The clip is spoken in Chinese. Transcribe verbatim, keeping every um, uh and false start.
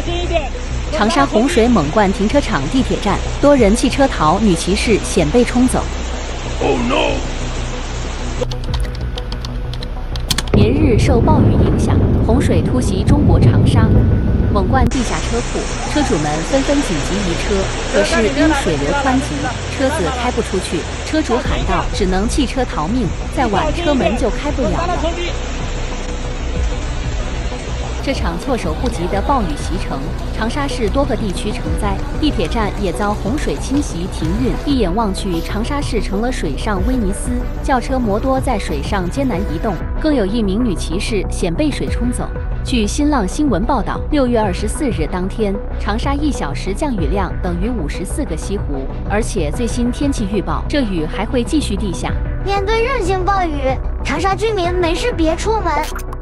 心一点。 长沙洪水猛灌停车场、地铁站，多人弃车逃，女骑士险被冲走。 Oh no！ 连日受暴雨影响，洪水突袭中国长沙，猛灌地下车库，车主们纷纷紧急移车，可是因水流湍急，车子开不出去，车主喊道：“只能弃车逃命，再晚车门就开不了了。”这场措手不及的暴雨袭城，长沙市多个地区成灾，地铁站也遭洪水侵袭停运。一眼望去，长沙市成了水上威尼斯，轿车摩多在水上艰难移动，更有一名女骑士险被水冲走。据新浪新闻报道，六月二十四日当天，长沙一小时降雨量等于五十四个西湖，而且最新天气预报，这雨还会继续地下。 面对任性暴雨，长沙居民没事别出门。